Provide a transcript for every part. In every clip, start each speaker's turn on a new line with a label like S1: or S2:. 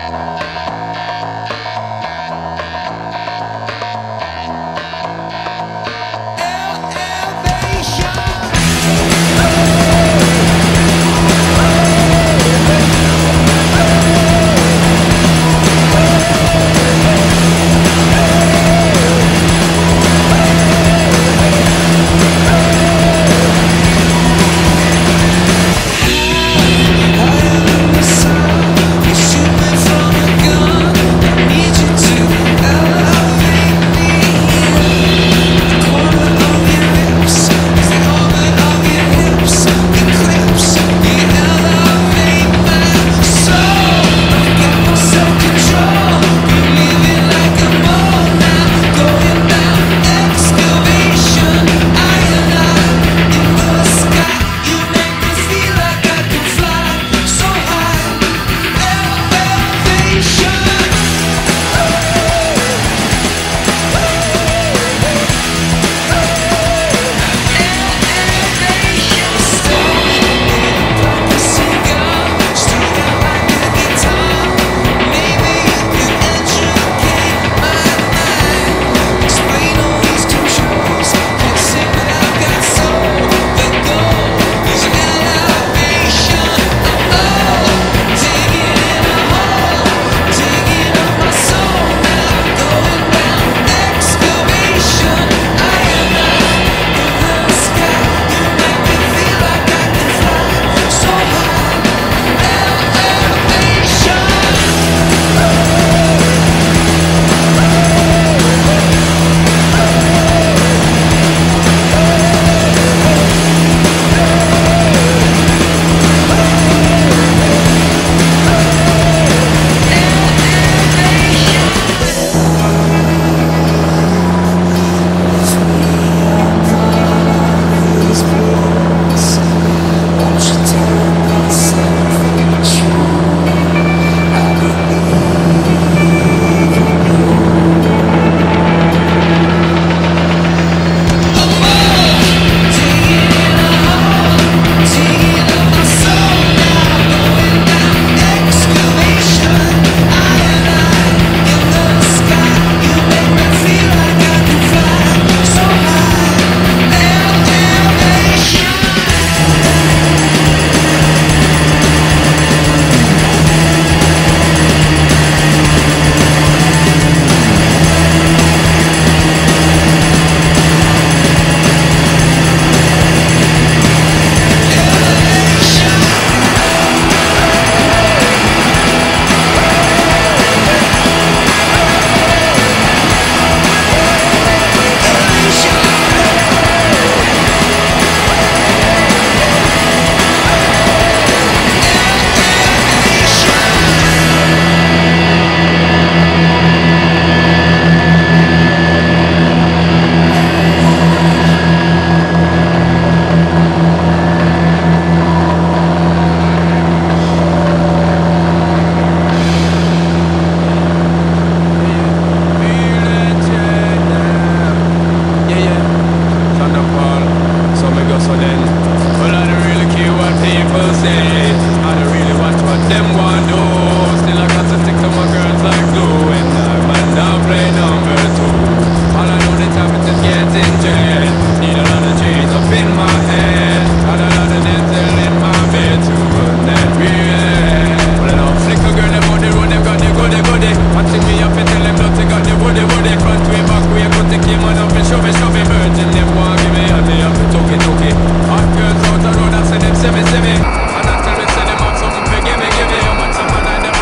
S1: And I tell me, say them have something for give me. How much some man I them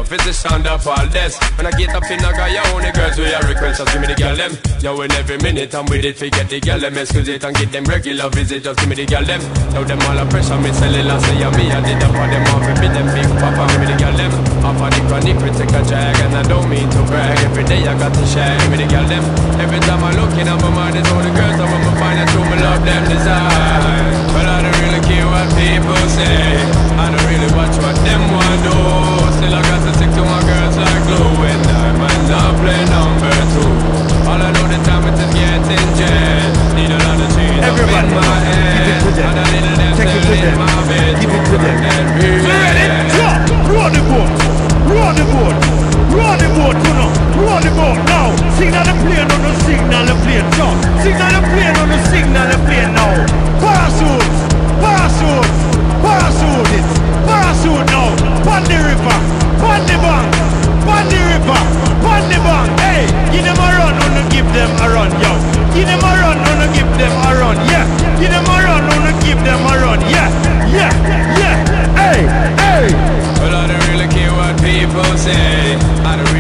S1: enough is the sound of all this. When I get up in a guy, you only girls with your request, just give me the girl them. Yo, in every minute I'm with it, forget the girl them. Excuse it and get them regular visit, just give me the girl them. Now them all a pressure, me cellular say me, I did up for them off and beat them big papa, give me the girl them. Off of the chronic, we take a drag, and I don't mean to brag. Every day I got to share, give me the girl them. Every time I look in, I'm a mind, it's all the girls, I want to find out who me love them desire. But I don't really care what people say, I don't really watch what them want do. Still I got to stick to my girls like glue, and diamonds I play number 2. All I know the time it is getting jet. Need a lot of change up in my head, and a little dance in my bed.
S2: Give it to them.
S1: Ready?
S2: Drop! Run the boat! Run the boat! Run the boat, you know! Run the boat now! Signal the plane on the signal the plane, jump! Signal the plane on the signal the plane now! Parachute! Parachute! Parachute! Parachute now! Pon the river! Pon the bank! Pon the river! Pon the bank! Hey! Give them a run, wanna give them a run, yo! Give them a run, wanna give them a run, yeah! Give them a run, wanna give them a run, yeah! Yeah! Yeah! Hey! Hey!
S1: Well, I don't really care what people say, I don't